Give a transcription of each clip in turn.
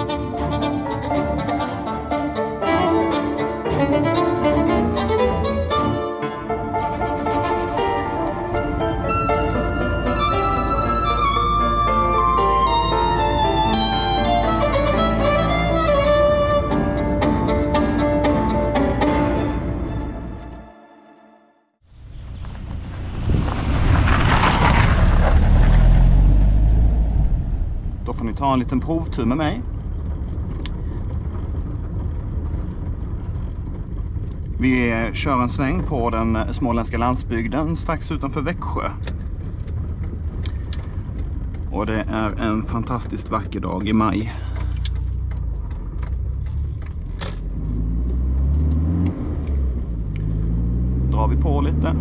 Ta en liten provtur med mig. Vi kör en sväng på den småländska landsbygden strax utanför Växjö. Och det är en fantastiskt vacker dag i maj. Drar vi på lite.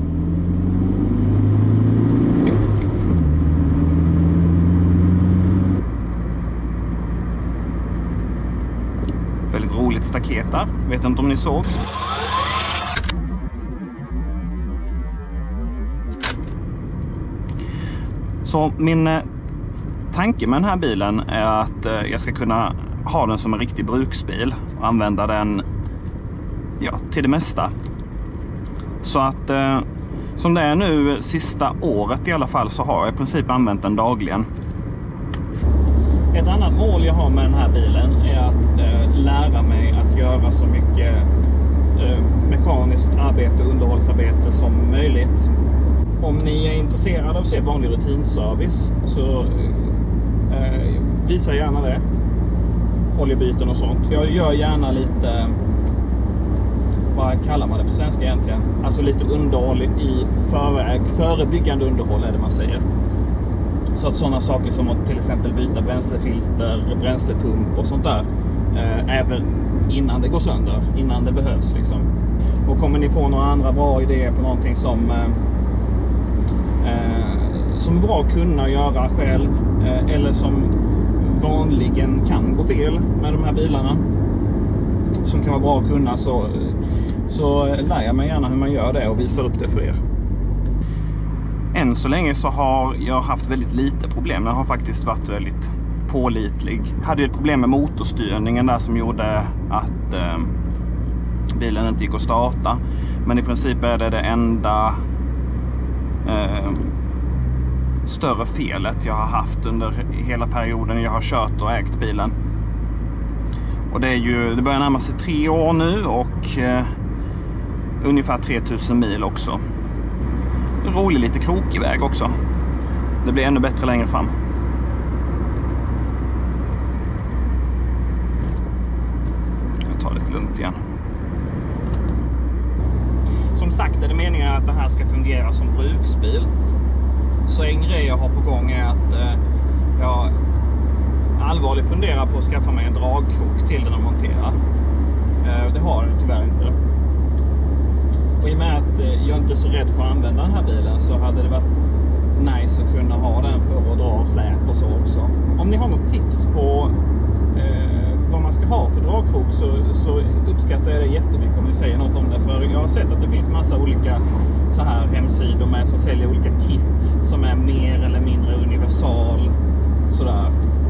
Väldigt roligt staket där. Vet inte om ni såg. Så min tanke med den här bilen är att jag ska kunna ha den som en riktig bruksbil och använda den till det mesta. Så att som det är nu sista året i alla fall så har jag i princip använt den dagligen. Ett annat mål jag har med den här bilen är att lära mig att göra så mycket mekaniskt arbete och underhållsarbete som möjligt. Om ni är intresserade av att se vanlig rutinservice så visa gärna det. Oljebyten och sånt. Jag gör gärna lite, vad kallar man det på svenska egentligen? Alltså lite underhåll i förväg. Förebyggande underhåll är det man säger. Så att sådana saker som att till exempel byta bränslefilter, bränslepump och sånt där. Även innan det går sönder, innan det behövs liksom. Och kommer ni på några andra bra idéer på någonting som är bra att kunna göra själv eller som vanligen kan gå fel med de här bilarna som kan vara bra att kunna, så lär jag mig gärna hur man gör det och visar upp det för er. Än så länge så har jag haft väldigt lite problem. Den har faktiskt varit väldigt pålitlig. Jag hade ju ett problem med motorstyrningen där som gjorde att bilen inte gick att starta. Men i princip är det enda större felet jag har haft under hela perioden jag har kört och ägt bilen. Och det börjar närma sig 3 år nu och ungefär 3000 mil också. En rolig lite krokig väg också. Det blir ännu bättre längre fram. Jag tar lite lugnt igen. Som sagt är det meningen att det här ska fungera som bruksbil. Så en grej jag har på gång är att jag allvarligt funderar på att skaffa mig en dragkrok till den och montera. Det har jag tyvärr inte. Och i och med att jag inte är så rädd för att använda den här bilen så hade det varit nice att kunna ha den för att dra av släp och så också. Om ni har något tips på vad man ska ha för dragkrok så uppskattar jag det jättemycket om ni säger något om det. För jag har sett att det finns massa olika så här hemsidor med som säljer olika kit som är mer eller mindre universal. Sådär.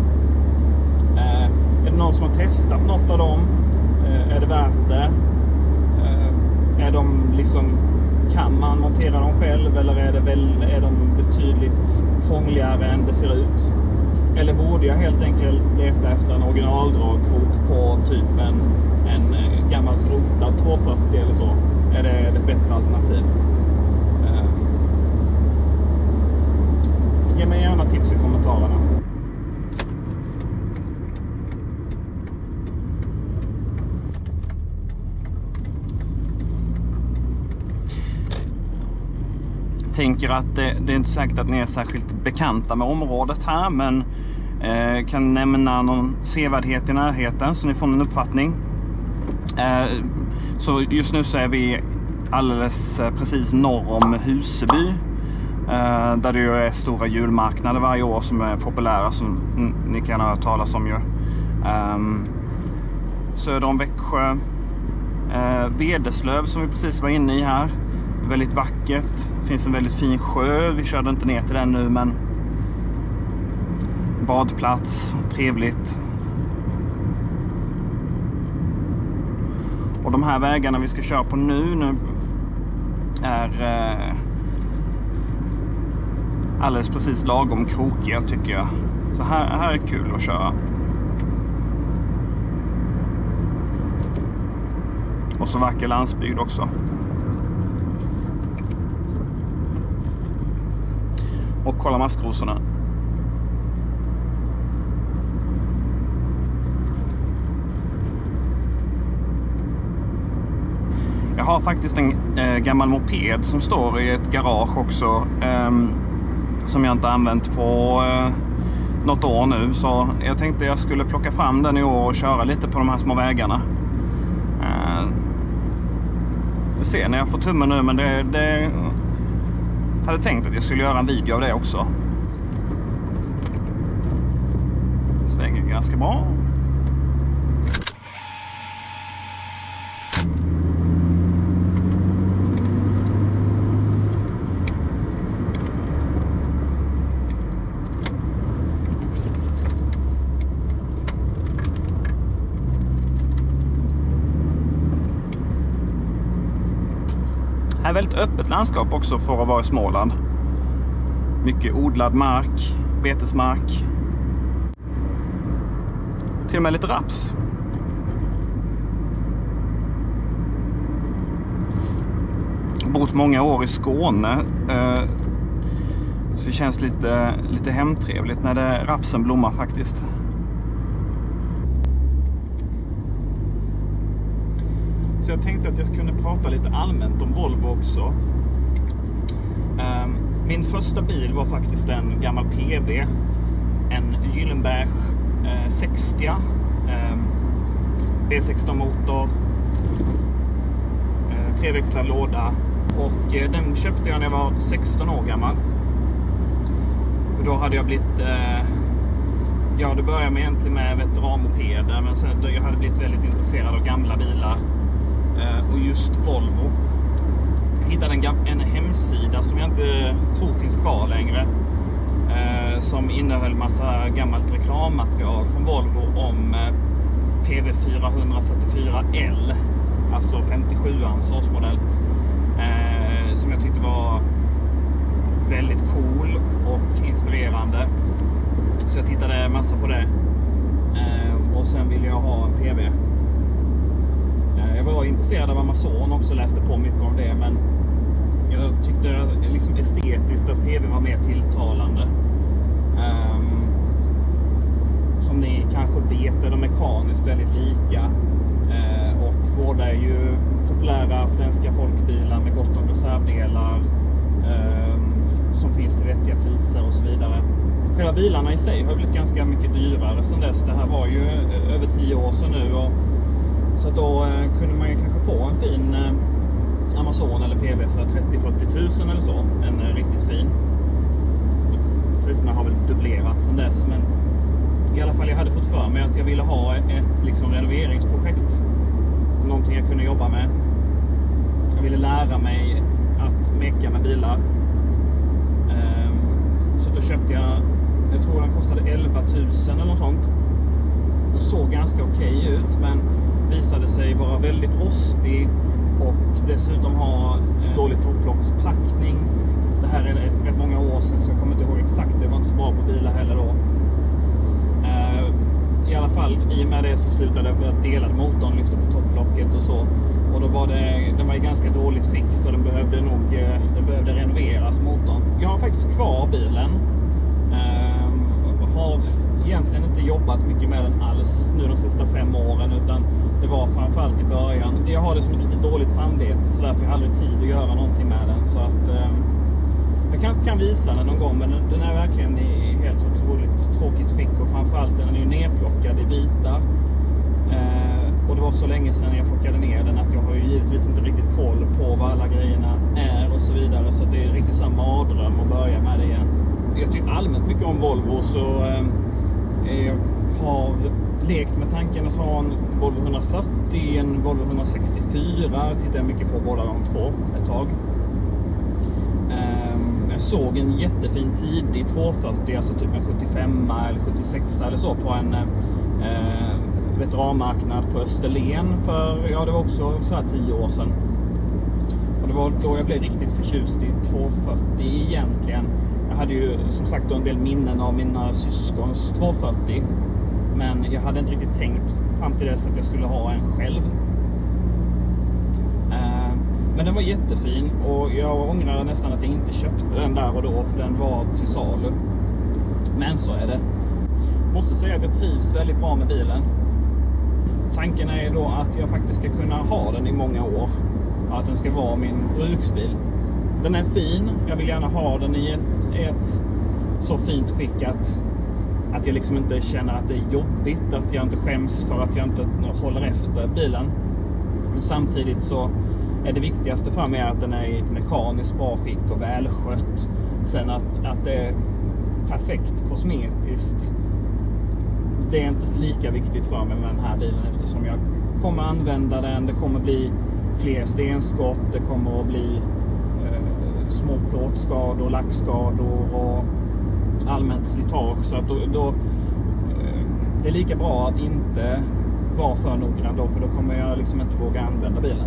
Är det någon som har testat något av dem? Är det värt det? Är de liksom, kan man montera dem själv eller är de betydligt krångligare än det ser ut? Eller borde jag helt enkelt leta efter en originaldragkrok på typ en gammal skrotad 240 eller så? Är det ett bättre alternativ? Ge mig gärna tips i kommentarerna. Tänker att det är inte säkert att ni är särskilt bekanta med området här, men kan nämna någon sevärdhet i närheten så ni får en uppfattning. Så just nu så är vi alldeles precis norr om Huseby, där det ju är stora julmarknader varje år som är populära, som ni kan ha hört talas om ju. Söder om Växjö, Vederslöv som vi precis var inne i här. Väldigt vackert. Det finns en väldigt fin sjö. Vi körde inte ner till den nu, men badplats, trevligt. Och de här vägarna vi ska köra på nu är alldeles precis lagom krokiga tycker jag. Så här är kul att köra. Och så vacker landsbygd också. Och kolla maskrosorna. Jag har faktiskt en gammal moped som står i ett garage också. Som jag inte använt på något år nu. Så jag tänkte jag skulle plocka fram den i år och köra lite på de här små vägarna. Vi ser när jag får tummen nu, men det hade tänkt att jag skulle göra en video av det också. Svänger ganska bra. Här är väldigt öppet landskap också för att vara i Småland. Mycket odlad mark, betesmark. Till och med lite raps. Bott många år i Skåne. Så det känns lite hemtrevligt när rapsen blommar faktiskt. Så jag tänkte att jag kunde prata lite allmänt om Volvo också. Min första bil var faktiskt en gammal PV. En Gyllenberg 60. V16 motor. Treväxlad låda. Och den köpte jag när jag var 16 år gammal. Och då hade jag blivit... Ja, det började egentligen med veteranmopeder. Men sen jag hade blivit väldigt intresserad av gamla bilar. Och just Volvo. Jag hittade en hemsida som jag inte tror finns kvar längre. Som innehöll massa gammalt reklammaterial från Volvo om PV444L. Alltså 57ans årsmodell. Som jag tyckte var väldigt cool och inspirerande. Så jag tittade massa på det. Och sen ville jag ha en PV. Jag var intresserad av Amazon också, läste på mycket om det, men jag tyckte liksom estetiskt att PV var mer tilltalande. Som ni kanske vet är de mekaniskt väldigt lika. Och båda är ju populära svenska folkbilar med gott om reservdelar som finns till vettiga priser och så vidare. Själva bilarna i sig har blivit ganska mycket dyrare sedan dess. Det här var ju över 10 år sedan nu. Så då kunde man ju kanske få en fin Amazon eller PV för 30-40 000 eller så. En riktigt fin. Priserna har väl dubblerats sedan dess, men i alla fall jag hade fått för mig att jag ville ha ett liksom renoveringsprojekt. Någonting jag kunde jobba med. Jag ville lära mig att meka med bilar. Så då köpte jag tror den kostade 11 000 eller något sånt. Den såg ganska okej ut, men visade sig vara väldigt rostig och dessutom ha dålig topplockspackning. Det här är rätt många år sedan så jag kommer inte ihåg exakt, det var inte så bra på bilar heller då. I alla fall, i och med det så slutade jag att dela motorn, lyfta på topplocket och så. Och då var den var i ganska dåligt skick, så den behövde renoveras, motorn. Jag har faktiskt kvar bilen. Har egentligen inte jobbat mycket med den alls nu de sista 5 åren, utan det var framförallt i början. Jag har det som ett lite dåligt samvete, så därför har jag aldrig tid att göra någonting med den. Så att jag kanske kan visa den någon gång, men den är verkligen i helt otroligt tråkigt skick, och framförallt den är ju nerplockad i bitar. Och det var så länge sedan jag plockade ner den att jag har ju givetvis inte riktigt koll på vad alla grejerna är och så vidare, så det är riktigt så mardröm att börja med det igen. Jag tycker allmänt mycket om Volvo, så jag har lekt med tanken att ha en Volvo 140, en Volvo 164, tittar jag mycket på båda de två ett tag. Jag såg en jättefin tidig 240, alltså typ en 75 eller 76 eller så, på en veteranmarknad på Österlen för, ja det var också så här 10 år sedan. Och det var då jag blev riktigt förtjust i 240 egentligen. Jag hade ju som sagt en del minnen av mina syskons 240. Men jag hade inte riktigt tänkt fram till dess att jag skulle ha en själv. Men den var jättefin och jag ångrar nästan att jag inte köpte den där och då, för den var till salu. Men så är det. Måste säga att jag trivs väldigt bra med bilen. Tanken är då att jag faktiskt ska kunna ha den i många år. Att den ska vara min bruksbil. Den är fin. Jag vill gärna ha den i ett så fint skick att jag liksom inte känner att det är jobbigt. Att jag inte skäms för att jag inte håller efter bilen. Men samtidigt så är det viktigaste för mig att den är i ett mekaniskt bra skick och välskött. Sen att det är perfekt kosmetiskt, det är inte lika viktigt för mig med den här bilen, eftersom jag kommer använda den. Det kommer bli fler stenskott, det kommer att bli små plåtskador, lackskador och allmänt slitage. Så att då det är lika bra att inte vara för noggrann då, för då kommer jag liksom inte våga använda bilen.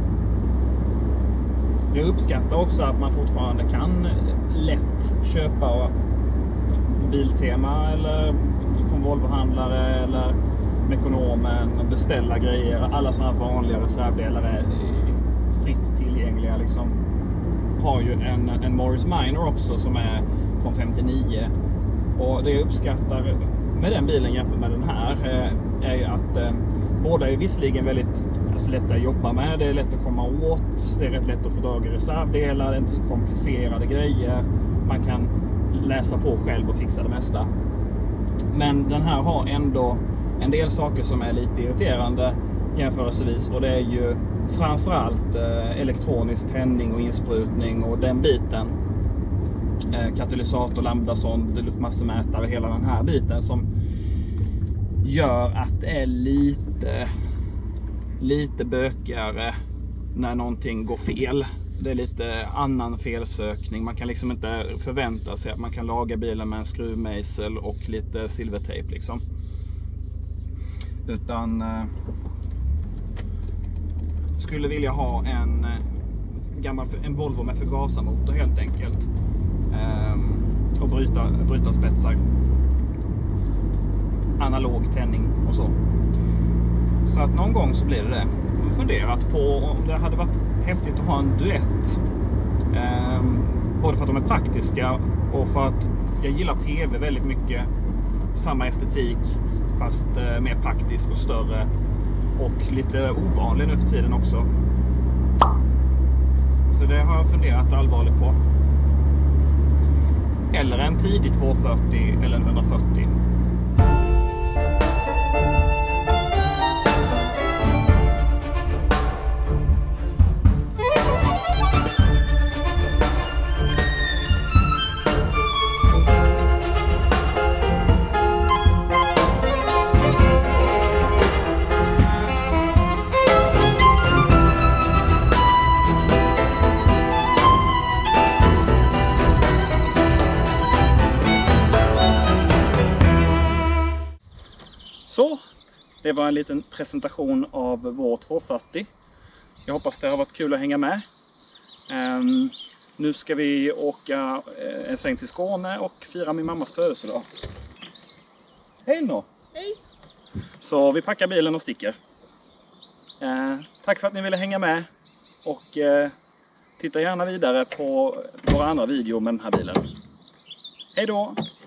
Jag uppskattar också att man fortfarande kan lätt köpa Biltema eller från Volvo-handlare eller Mekonomen, beställa grejer. Alla sådana vanliga reservdelar är fritt tillgängliga liksom. Har ju en Morris Minor också som är från 59. Och det jag uppskattar med den bilen jämfört med den här är att båda är visserligen väldigt lätta att jobba med. Det är lätt att komma åt. Det är rätt lätt att få tag i reservdelar. Det är inte så komplicerade grejer. Man kan läsa på själv och fixa det mesta. Men den här har ändå en del saker som är lite irriterande jämförelsevis. Och det är ju framförallt elektronisk tändning och insprutning och den biten. Katalysator, lambdasond, luftmassemätare, hela den här biten som gör att det är lite bökigare när någonting går fel. Det är lite annan felsökning. Man kan liksom inte förvänta sig att man kan laga bilen med en skruvmejsel och lite silvertejp liksom. Utan skulle vilja ha en Volvo med förgasarmotor helt enkelt. Och bryta spetsar. Analog tändning och så. Så att någon gång så blir det. Jag har funderat på om det hade varit häftigt att ha en duett. Både för att de är praktiska och för att jag gillar PV väldigt mycket. Samma estetik fast mer praktisk och större. Och lite ovanlig nu för tiden också. Så det har jag funderat allvarligt på. Eller en tidig 240 eller en 140. Så, det var en liten presentation av vår 240. Jag hoppas det har varit kul att hänga med. Nu ska vi åka en sväng till Skåne och fira min mammas födelsedag. Hej då! Hej! Så vi packar bilen och sticker. Tack för att ni ville hänga med. Och titta gärna vidare på våra andra videor med den här bilen. Hej då!